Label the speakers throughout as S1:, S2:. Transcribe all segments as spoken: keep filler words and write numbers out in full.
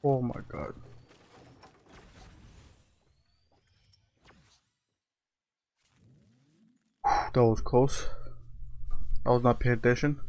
S1: Oh my god. That was close. I was not paying attention.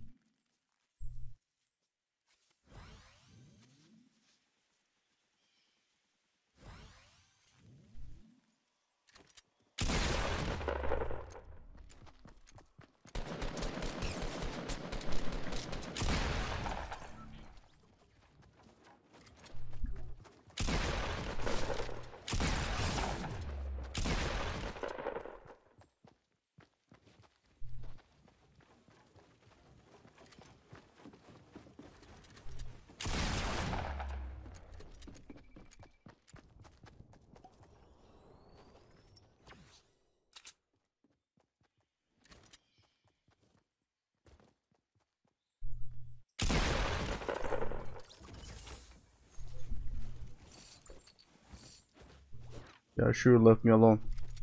S1: Yeah, sure left me alone.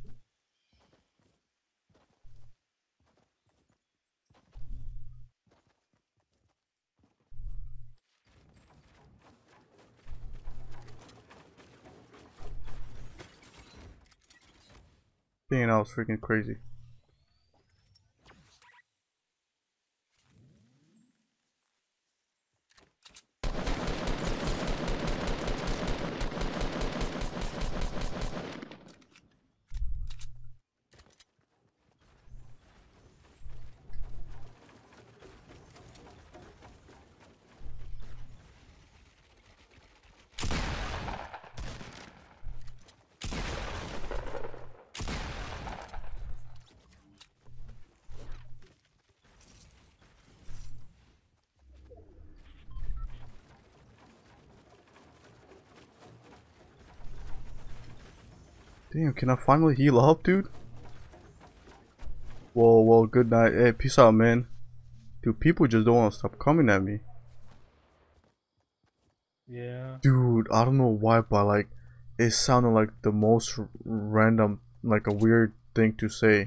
S1: Dang, that was freaking crazy. Damn, can I finally heal up, dude? Whoa, whoa, good night. Hey, peace out, man. Dude, people just don't want to stop coming at me.
S2: Yeah.
S1: Dude, I don't know why, but like, it sounded like the most r random, like a weird thing to say.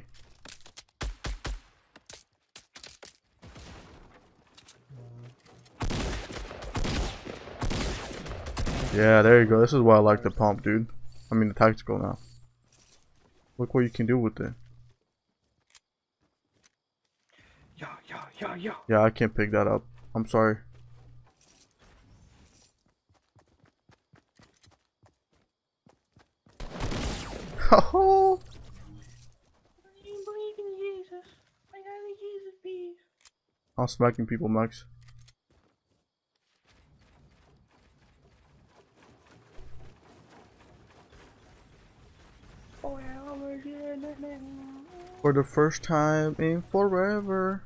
S1: Yeah, there you go. This is why I like the pump, dude. I mean, the tactical now. Look what you can do with it.
S2: Yeah, yeah, yeah, yeah.
S1: Yeah, I can't pick that up. I'm sorry. Oh.
S2: I believe in Jesus. I got a Jesus piece.
S1: I'm smacking people, Max.
S2: Oh yeah, I'm a Jesus.
S1: For the first time in forever.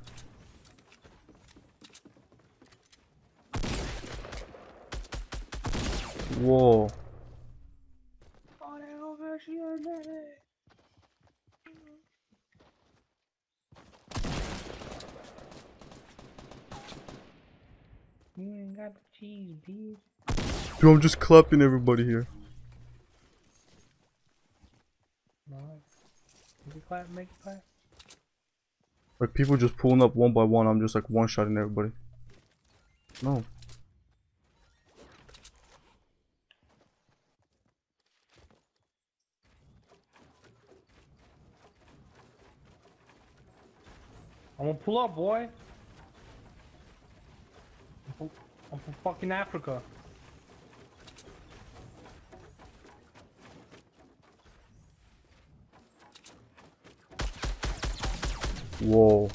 S1: Whoa.
S2: Oh yeah, I'm a Jesus. You ain't got the cheese, bitch.
S1: Dude, I'm just clapping everybody here.
S2: No. Make it clap, make it clap.
S1: Like people just pulling up one by one. I'm just like one-shotting everybody. No.
S2: I'm gonna pull up, boy. I'm from, I'm from fucking Africa.
S1: Whoa.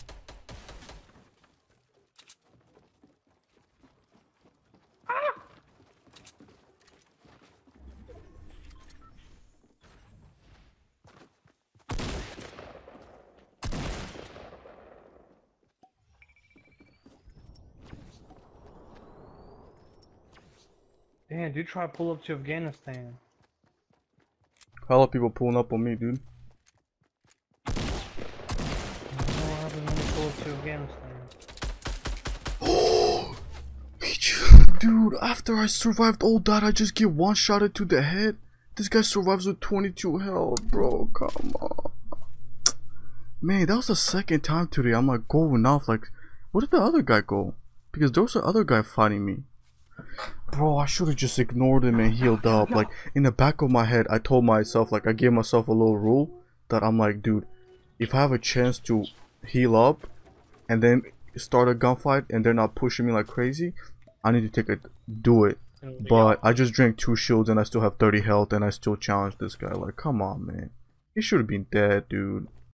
S2: Damn, dude, try to pull up to Afghanistan.
S1: Hella people pulling up on me, dude.
S2: I don't know what happens when you pull up to Afghanistan.
S1: Dude, after I survived all that, I just get one-shotted to the head. This guy survives with twenty-two health, bro. Come on. Man, that was the second time today I'm like going off like, where did the other guy go? Because there was the other guy fighting me. Bro, I should have just ignored him and healed up. Like, in the back of my head, I told myself, like, I gave myself a little rule that I'm like, dude, if I have a chance to heal up and then start a gunfight and they're not pushing me like crazy, I need to take it, do it. But I just drank two shields and I still have thirty health and I still challenged this guy. Like, come on, man. He should have been dead, dude.